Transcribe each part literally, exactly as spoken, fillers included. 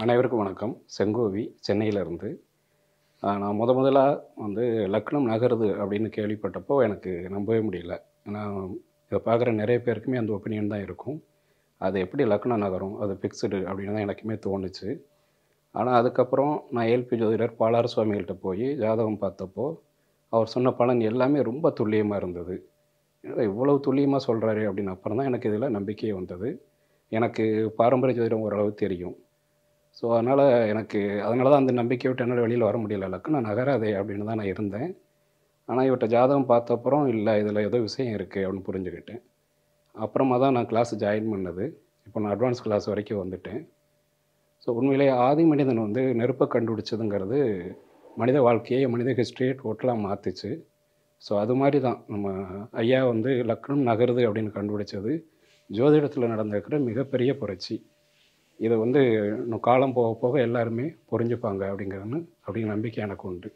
அனைவருக்கும் வணக்கம். செங்கோவி சென்னையிலேருந்து. நான் முத முதலா வந்து லக்னம் நகருது அப்படின்னு கேள்விப்பட்டப்போ எனக்கு நம்பவே முடியல. ஏன்னா இதை பார்க்குற நிறைய பேருக்குமே அந்த ஒப்பீனியன் தான் இருக்கும். அது எப்படி லக்னம் நகரும், அது ஃபிக்ஸ்டு அப்படின்னு தான் எனக்குமே தோணுச்சு. ஆனால் அதுக்கப்புறம் நான் ஏஎல்பி ஜோதிடர் பாலாறு சுவாமிகள்கிட்ட போய் ஜாதகம் பார்த்தப்போ அவர் சொன்ன பலன் எல்லாமே ரொம்ப துல்லியமாக இருந்தது. இவ்வளவு துல்லியமாக சொல்கிறாரு அப்படின்னு அப்புறம் தான் எனக்கு இதில் நம்பிக்கையே வந்தது. எனக்கு பாரம்பரிய ஜோதிடம் ஓரளவு தெரியும். ஸோ அதனால் எனக்கு அதனால தான் அந்த நம்பிக்கை விட்டு என்னால் வெளியில் வர முடியல. லக்னம் நகராதே அப்படின்னு தான் நான் இருந்தேன். ஆனால் இவர்கிட்ட ஜாதகம் பார்த்தப்புறம் இல்லை இதில் ஏதோ விஷயம் இருக்குது அப்படின்னு புரிஞ்சுக்கிட்டேன். அப்புறமா தான் நான் கிளாஸ் ஜாயின் பண்ணது. இப்போ நான் அட்வான்ஸ் கிளாஸ் வரைக்கும் வந்துட்டேன். ஸோ உண்மையிலேயே ஆதி மனிதன் வந்து நெருப்பை கண்டுபிடிச்சதுங்கிறது மனித வாழ்க்கையை மனித ஹிஸ்ட்ரியை டோட்டலாக மாற்றுச்சு. ஸோ அது மாதிரி தான் நம்ம ஐயா வந்து லக்னம் நகருது அப்படின்னு கண்டுபிடிச்சது ஜோதிடத்தில் நடந்திருக்கிற மிகப்பெரிய புரட்சி. இதை வந்து இன்னும் காலம் போக போக எல்லாருமே புரிஞ்சுப்பாங்க அப்படிங்கிறதுன்னு அப்படிங்கிற நம்பிக்கை எனக்கு உண்டு.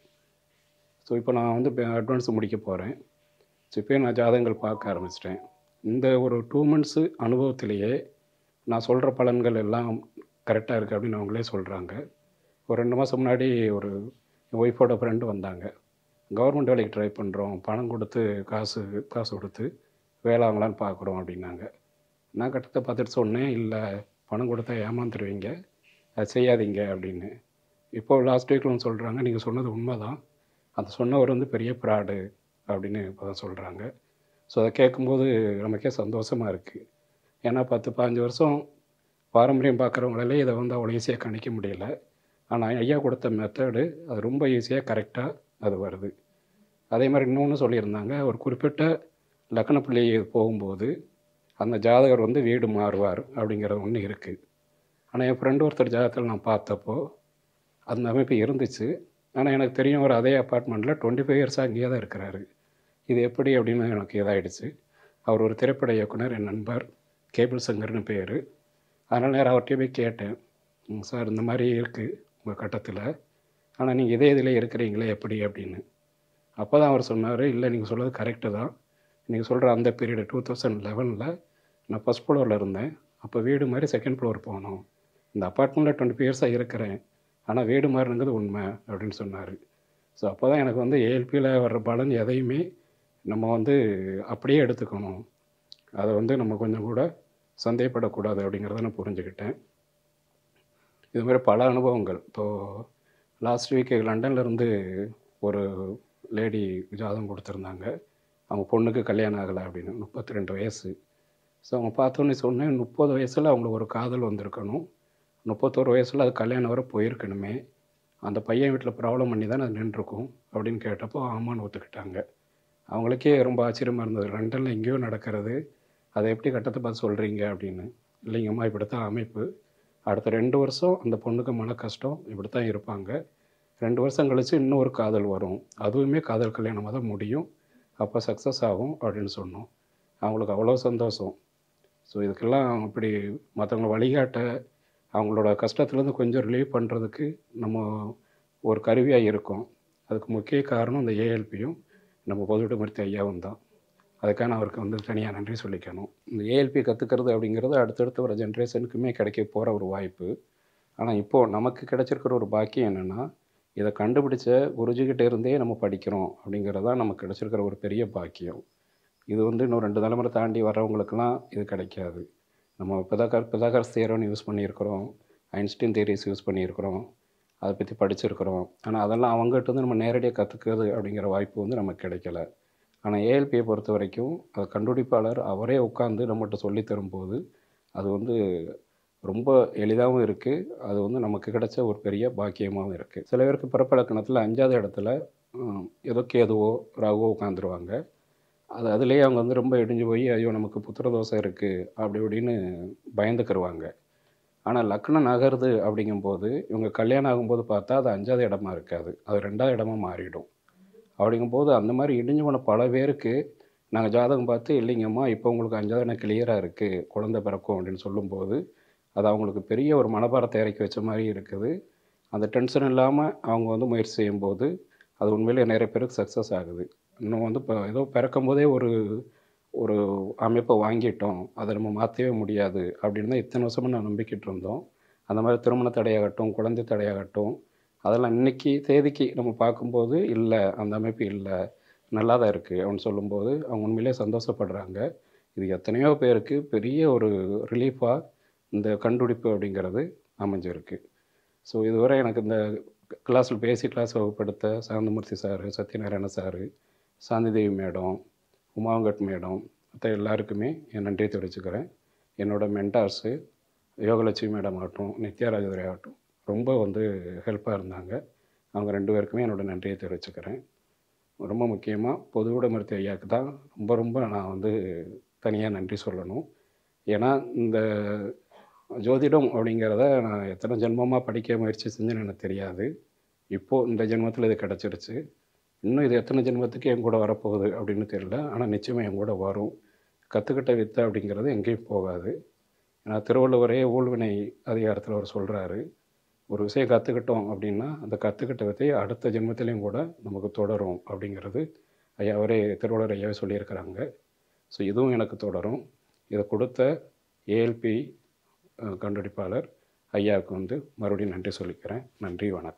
ஸோ இப்போ நான் வந்து இப்போ அட்வான்ஸ் முடிக்க போகிறேன். ஸோ இப்போயே நான் ஜாதகங்கள் பார்க்க ஆரம்பிச்சிட்டேன். இந்த ஒரு டூ மந்த்ஸு அனுபவத்திலேயே நான் சொல்கிற பலன்கள் எல்லாம் கரெக்டாக இருக்குது அப்படின்னு அவங்களே சொல்கிறாங்க. ஒரு ரெண்டு மாதம் முன்னாடி ஒரு என் ஒய்ஃபோட ஃப்ரெண்டு வந்தாங்க. கவர்மெண்ட் வேலைக்கு ட்ரை பண்ணுறோம், பணம் கொடுத்து காசு காசு கொடுத்து வேலை வாங்கலான்னு பார்க்குறோம் அப்படின்னாங்க. நான் கட்டத்தை பார்த்துட்டு சொன்னேன், இல்லை பணம் கொடுத்தா ஏமாந்துருவீங்க, அது செய்யாதீங்க அப்படின்னு. இப்போது லாஸ்ட் வீக்கில் ஒன்று சொல்கிறாங்க, நீங்கள் சொன்னது உண்மை தான், அந்த சொன்னவர் வந்து பெரிய ப்ராடு அப்படின்னு இப்போ தான் சொல்கிறாங்க. ஸோ அதை கேட்கும்போது நமக்கே சந்தோஷமாக இருக்குது. ஏன்னா பத்து பதினஞ்சு வருஷம் பாரம்பரியம் பார்க்குறவங்களாலே இதை வந்து அவ்வளோ ஈஸியாக கணிக்க முடியல. ஆனால் ஐயா கொடுத்த மெத்தடு அது ரொம்ப ஈஸியாக கரெக்டாக அது வருது. அதே மாதிரி இன்னொன்று சொல்லியிருந்தாங்க, ஒரு குறிப்பிட்ட லக்னப்புள்ளி போகும்போது அந்த ஜாதகர் வந்து வீடு மாறுவார் அப்படிங்கிறது ஒன்று இருக்குது. ஆனால் என் ஃப்ரெண்டு ஒருத்தர் ஜாதகத்தில் நான் பார்த்தப்போ அந்த அமைப்பு இருந்துச்சு. ஆனால் எனக்கு தெரியும் ஒரு அதே அப்பார்ட்மெண்ட்டில் டுவெண்ட்டி ஃபைவ் இயர்ஸாக அங்கேயே தான் இருக்கிறாரு. இது எப்படி அப்படின்னு எனக்கு இதாகிடுச்சு. அவர் ஒரு திரைப்பட இயக்குனர், என் நண்பர், கேபிள் சங்கர்னு பேர். அதனால் நேரம் அவர்கிட்டயே போய் கேட்டேன், சார் இந்த மாதிரி இருக்குது உங்கள் கட்டத்தில், ஆனால் நீங்கள் இதே இதில் இருக்கிறீங்களே எப்படி அப்படின்னு. அப்போ தான் அவர் சொன்னார், இல்லை நீங்கள் சொல்கிறது கரெக்டு தான், நீங்கள் சொல்கிற அந்த பீரியடு டூ தௌசண்ட் லெவனில் நான் ஃபஸ்ட் ஃப்ளோரில் இருந்தேன். அப்போ வீடு மாதிரி செகண்ட் ஃப்ளோர் போனோம். இந்த அப்பார்ட்மெண்ட்டில் டுவெண்ட்டி ஃபைவ் இயர்ஸாக இருக்கிறேன், ஆனால் வீடு மாறினது உண்மை அப்படின்னு சொன்னார். ஸோ அப்போ தான் எனக்கு வந்து ஏஎல்பியில் வர்ற பலன் எதையுமே நம்ம வந்து அப்படியே எடுத்துக்கணும், அதை வந்து நம்ம கொஞ்சம் கூட சந்தேகப்படக்கூடாது அப்படிங்கிறத நான் புரிஞ்சுக்கிட்டேன். இதுமாதிரி பல அனுபவங்கள். இப்போது லாஸ்ட் வீக் லண்டன்லேருந்து ஒரு லேடி ஜாதகம் கொடுத்துருந்தாங்க. அவங்க பொண்ணுக்கு கல்யாணம் ஆகலை அப்படின்னு, முப்பத்தி ரெண்டு வயசு. ஸோ அவங்க பார்த்தோன்னே சொன்னேன், முப்பது வயசில் அவங்களுக்கு ஒரு காதல் வந்திருக்கணும், முப்பத்தோரு வயசில் அது கல்யாணம் வர போயிருக்கணுமே, அந்த பையன் வீட்டில் ப்ராப்ளம் பண்ணி தான் அது நின்றுருக்கும் அப்படின்னு கேட்டப்போ ஆமான்னு ஒத்துக்கிட்டாங்க. அவங்களுக்கே ரொம்ப ஆச்சரியமாக இருந்தது, லண்டனில் எங்கேயோ நடக்கிறது, அதை எப்படி கட்டத்தை பார்த்து சொல்கிறீங்க அப்படின்னு. இல்லைங்கம்மா இப்படித்தான் அமைப்பு, அடுத்த ரெண்டு வருஷம் அந்த பொண்ணுக்கு மன கஷ்டம், இப்படி தான் இருப்பாங்க, ரெண்டு வருஷம் கழித்து இன்னொரு காதல் வரும், அதுவுமே காதல் கல்யாணமாக தான் முடியும், அப்போ சக்ஸஸ் ஆகும் அப்படின்னு சொன்னோம். அவங்களுக்கு அவ்வளோ சந்தோஷம். ஸோ இதுக்கெல்லாம் இப்படி மற்றவங்களை வழிகாட்ட, அவங்களோட கஷ்டத்துலேருந்து கொஞ்சம் ரிலீவ் பண்ணுறதுக்கு நம்ம ஒரு கருவியாக இருக்கோம். அதுக்கு முக்கிய காரணம் இந்த ஏஎல்பியும் நம்ம பொதுவுடைமூர்த்தி ஐயாவும் தான். அதுக்காக அவருக்கு வந்து தனியாக நன்றி சொல்லிக்கணும். இந்த ஏஎல்பி கற்றுக்கிறது அப்படிங்கிறது அடுத்தடுத்து வர ஜென்ரேஷனுக்குமே கிடைக்க போகிற ஒரு வாய்ப்பு. ஆனால் இப்போது நமக்கு கிடைச்சிருக்கிற ஒரு பாக்கியம் என்னென்னா, இதை கண்டுபிடிச்ச குருஜிக்கிட்ட இருந்தே நம்ம படிக்கிறோம் அப்படிங்கிறது தான் நமக்கு கிடைச்சிருக்கிற ஒரு பெரிய பாக்கியம். இது வந்து இன்னும் ரெண்டு தலைமுறை தாண்டி வர்றவங்களுக்கெல்லாம் இது கிடைக்காது. நம்ம பிதாகர் பிதாகர்ஸ் தியரம்னு யூஸ் பண்ணியிருக்கிறோம், ஐன்ஸ்டீன் தியரிஸ் யூஸ் பண்ணியிருக்கிறோம், அதை பற்றி படிச்சிருக்கிறோம். ஆனால் அதெல்லாம் அவங்ககிட்ட வந்து நம்ம நேரடியாக கற்றுக்கிறது அப்படிங்கிற வாய்ப்பு வந்து நமக்கு கிடைக்கல. ஆனால் ஏஎல்பியை பொறுத்த வரைக்கும் அது கண்டுபிடிப்பாளர் அவரே உட்காந்து நம்மகிட்ட சொல்லி தரும்போது அது வந்து ரொம்ப எளிதாகவும் இருக்குது, அது வந்து நமக்கு கிடைச்ச ஒரு பெரிய பாக்கியமாகவும் இருக்குது. சில பேருக்கு பிறப்பு இலக்கணத்தில் அஞ்சாவது இடத்துல ஏதோ கேதுவோ ராகுவோ உட்காந்துருவாங்க. அது அதுலேயே அவங்க வந்து ரொம்ப இடிஞ்சு போய் ஐயோ நமக்கு புத்திர தோசை இருக்குது அப்படி இப்படின்னு பயந்துக்கிடுவாங்க. ஆனால் லக்னம் நகருது அப்படிங்கும்போது இவங்க கல்யாணம் ஆகும்போது பார்த்தா அது அஞ்சாவது இடமா இருக்காது, அது ரெண்டாவது இடமா மாறிடும். அப்படிங்கும்போது அந்த மாதிரி இடிஞ்சு போன பல பேருக்கு நாங்கள் ஜாதகம் பார்த்து, இல்லைங்கம்மா இப்போ உங்களுக்கு அஞ்சாவது இடம் கிளியராக இருக்குது, குழந்தை பிறக்கும் அப்படின்னு சொல்லும்போது அது அவங்களுக்கு பெரிய ஒரு மனபாரத்தை இறக்கி வச்ச மாதிரி இருக்குது. அந்த டென்ஷன் இல்லாமல் அவங்க வந்து முயற்சி செய்யும்போது அது உண்மையிலே நிறைய பேருக்கு சக்ஸஸ் ஆகுது. இன்னும் வந்து இப்போ ஏதோ பிறக்கும் போதே ஒரு ஒரு அமைப்பை வாங்கிட்டோம், அதை நம்ம மாற்றவே முடியாது அப்படின்னு தான் இத்தனை வருஷமாக நான் நம்பிக்கிட்டு இருந்தோம். அந்த மாதிரி திருமண தடையாகட்டும், குழந்தை தடையாகட்டும், அதெல்லாம் இன்னைக்கு தேதிக்கு நம்ம பார்க்கும்போது இல்லை, அந்த அமைப்பு இல்லை, நல்லா தான் இருக்குது அப்படின்னு சொல்லும்போது அவங்க உண்மையிலே சந்தோஷப்படுறாங்க. இது எத்தனையோ பேருக்கு பெரிய ஒரு ரிலீஃபாக இந்த கண்டுபிடிப்பு அப்படிங்கிறது அமைஞ்சிருக்கு. ஸோ இதுவரை எனக்கு இந்த கிளாஸில் பேசி கிளாஸ் வகுப்படுத்த Santhamoorthy sir, Sathyanarayana sir, Shanthidevi madam, Umavenkat madam, மற்ற எல்லாருக்குமே என் நன்றியை தெரிவிச்சுக்கிறேன். என்னோடய மென்டார்ஸு யோகலட்சுமி மேடம் ஆகட்டும், நித்யாராஜதுரை ஆகட்டும், ரொம்ப வந்து ஹெல்ப்பாக இருந்தாங்க. அவங்க ரெண்டு பேருக்குமே என்னோடய நன்றியை தெரிவிச்சுக்கிறேன். ரொம்ப முக்கியமாக பொதுவுடைமூர்த்தி ஐயாவுக்கு தான் ரொம்ப ரொம்ப நான் வந்து தனியாக நன்றி சொல்லணும். ஏன்னா இந்த ஜோதிடம் அப்படிங்கிறத நான் எத்தனை ஜென்மமாக படிக்க முயற்சி செஞ்சேன்னு எனக்கு தெரியாது. இப்போது இந்த ஜென்மத்தில் இது கிடச்சிருச்சு. இன்னும் இது எத்தனை ஜென்மத்துக்கு என் கூட வரப்போகுது அப்படின்னு தெரியல. ஆனால் நிச்சயமாக என் கூட வரும். கற்றுக்கிட்ட வித்தை அப்படிங்கிறது எங்கேயும் போகாது. ஏன்னா திருவள்ளுவரே ஊழ்வினை அதிகாரத்தில் அவர் சொல்கிறாரு, ஒரு விஷயம் கற்றுக்கிட்டோம் அப்படின்னா அந்த கற்றுக்கிட்ட வித்தை அடுத்த ஜென்மத்திலையும் கூட நமக்கு தொடரும் அப்படிங்கிறது ஐயா அவரே திருவள்ளுவர் ஐயாவே சொல்லியிருக்கிறாங்க. ஸோ இதுவும் எனக்கு தொடரும். இதை கொடுத்த ஏஎல்பி கண்டுபிடிப்பாளர் ஐயாவுக்கு வந்து மறுபடியும் நன்றி சொல்லிக்கிறேன். நன்றி, வணக்கம்.